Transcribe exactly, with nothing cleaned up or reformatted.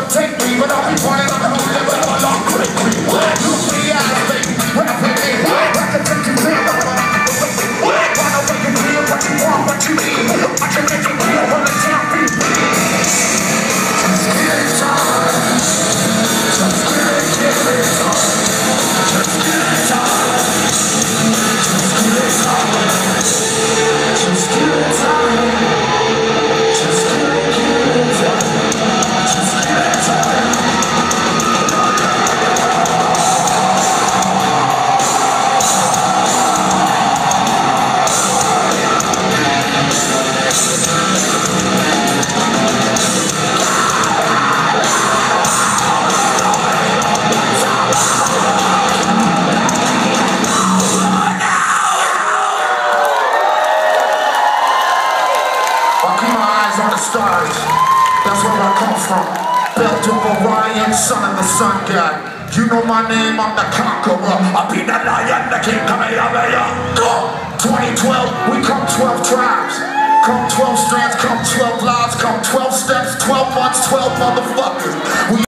take me, but I'll be running on the road, never along quickly. Look me out, baby, rapping me. I can take you there, but I run away and feel what you want, what you need. I can make you feel when the town beat. Just get it on. Just get it, get it on. Just get it on. Just get it on. Just get it on. On the stars, that's where I come from. Built of Orion, son of the sun god. You know my name, I'm the conqueror. I be the lion, the king, Kamehameha. twenty twelve, we come twelve tribes. Come twelve strands, come twelve lives, come twelve steps, twelve months, twelve motherfuckers. We